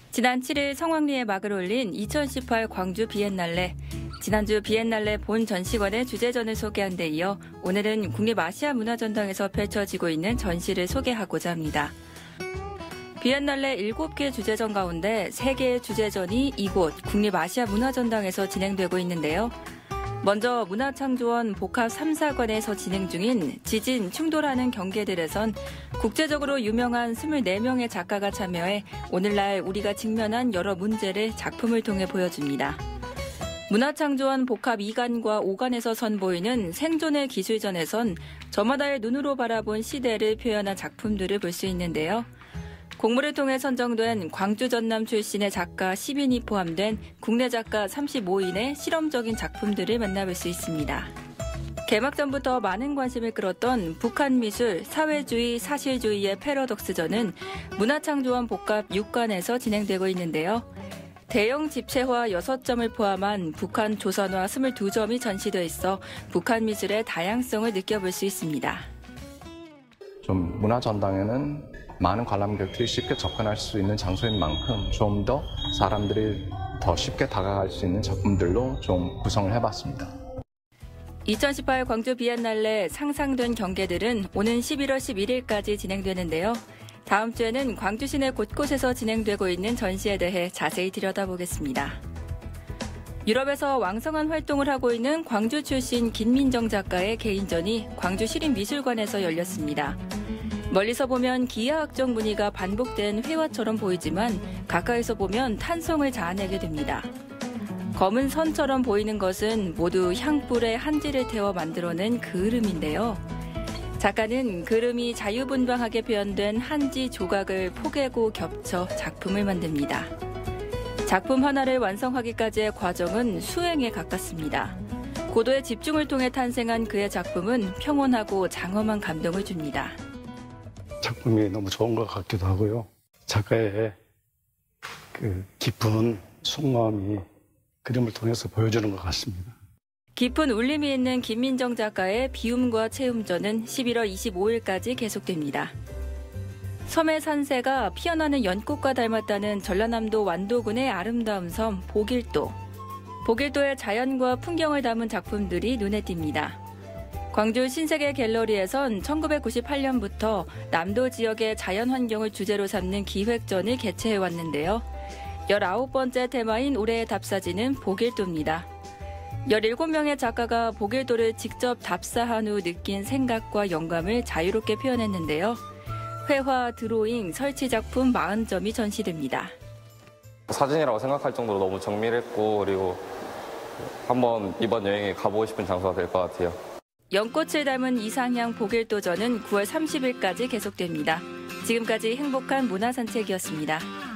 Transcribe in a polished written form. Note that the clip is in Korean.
지난 7일 성황리에 막을 올린 2018 광주 비엔날레. 지난주 비엔날레 본 전시관의 주제전을 소개한 데 이어 오늘은 국립아시아문화전당에서 펼쳐지고 있는 전시를 소개하고자 합니다. 비엔날레 7개 주제전 가운데 3개의 주제전이 이곳 국립아시아문화전당에서 진행되고 있는데요. 먼저 문화창조원 복합 3사관에서 진행 중인 지진, 충돌하는 경계들에선 국제적으로 유명한 24명의 작가가 참여해 오늘날 우리가 직면한 여러 문제를 작품을 통해 보여줍니다. 문화창조원 복합 2관과 5관에서 선보이는 생존의 기술전에선 저마다의 눈으로 바라본 시대를 표현한 작품들을 볼 수 있는데요. 공모를 통해 선정된 광주 전남 출신의 작가 10인이 포함된 국내 작가 35인의 실험적인 작품들을 만나볼 수 있습니다. 개막 전부터 많은 관심을 끌었던 북한 미술, 사회주의, 사실주의의 패러독스전은 문화창조원 복합 6관에서 진행되고 있는데요. 대형 집체화 6점을 포함한 북한 조선화 22점이 전시되어 있어 북한 미술의 다양성을 느껴볼 수 있습니다. 좀 문화전당에는 많은 관람객들이 쉽게 접근할 수 있는 장소인 만큼 좀 더 사람들이 더 쉽게 다가갈 수 있는 작품들로 좀 구성을 해봤습니다. 2018 광주 비엔날레 상상된 경계들은 오는 11월 11일까지 진행되는데요. 다음 주에는 광주 시내 곳곳에서 진행되고 있는 전시에 대해 자세히 들여다보겠습니다. 유럽에서 왕성한 활동을 하고 있는 광주 출신 김민정 작가의 개인전이 광주 시립미술관에서 열렸습니다. 멀리서 보면 기하학적 무늬가 반복된 회화처럼 보이지만 가까이서 보면 탄성을 자아내게 됩니다. 검은 선처럼 보이는 것은 모두 향불에 한지를 태워 만들어낸 그을음인데요. 작가는 그을음이 자유분방하게 표현된 한지 조각을 포개고 겹쳐 작품을 만듭니다. 작품 하나를 완성하기까지의 과정은 수행에 가깝습니다. 고도의 집중을 통해 탄생한 그의 작품은 평온하고 장엄한 감동을 줍니다. 작품이 너무 좋은 것 같기도 하고요. 작가의 그 깊은 속마음이 그림을 통해서 보여주는 것 같습니다. 깊은 울림이 있는 김민정 작가의 비움과 채움전은 11월 25일까지 계속됩니다. 섬의 산세가 피어나는 연꽃과 닮았다는 전라남도 완도군의 아름다운 섬 보길도. 보길도의 자연과 풍경을 담은 작품들이 눈에 띕니다. 광주 신세계 갤러리에선 1998년부터 남도 지역의 자연환경을 주제로 삼는 기획전을 개최해왔는데요. 19번째 테마인 올해의 답사지는 보길도입니다. 17명의 작가가 보길도를 직접 답사한 후 느낀 생각과 영감을 자유롭게 표현했는데요. 회화, 드로잉, 설치 작품 40점이 전시됩니다. 사진이라고 생각할 정도로 너무 정밀했고 그리고 한번 이번 여행에 가보고 싶은 장소가 될 것 같아요. 연꽃을 담은 이상향 보길도전은 9월 30일까지 계속됩니다. 지금까지 행복한 문화산책이었습니다.